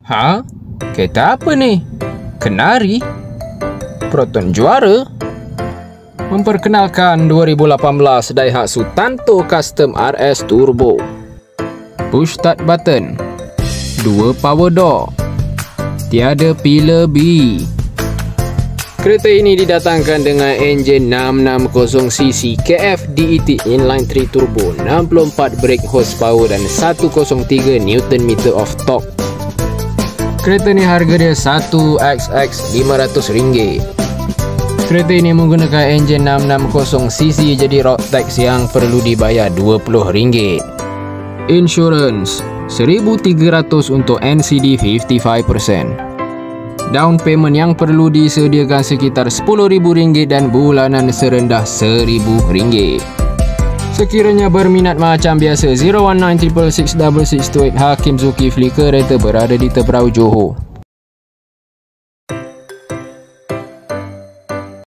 Ha? Kereta apa ni? Kenari? Proton juara? Memperkenalkan 2018 Daihatsu Tanto Custom RS Turbo. Push start button. 2 power door. Tiada pillar B. Kereta ini didatangkan dengan enjin 660cc KF DET inline 3 turbo, 64 brake horsepower dan 103 Nm of torque. Kereta ni harga dia Rp1XX500. Kereta ini menggunakan enjin 660cc, jadi road tax yang perlu dibayar RM20. Insurance RM1,300 untuk NCD 55%. Down payment yang perlu disediakan sekitar RM10,000 dan bulanan serendah RM1,000. Sekiranya berminat macam biasa, 019 666 668 Hakim Zulkifli, kereta berada di Tebrau, Johor.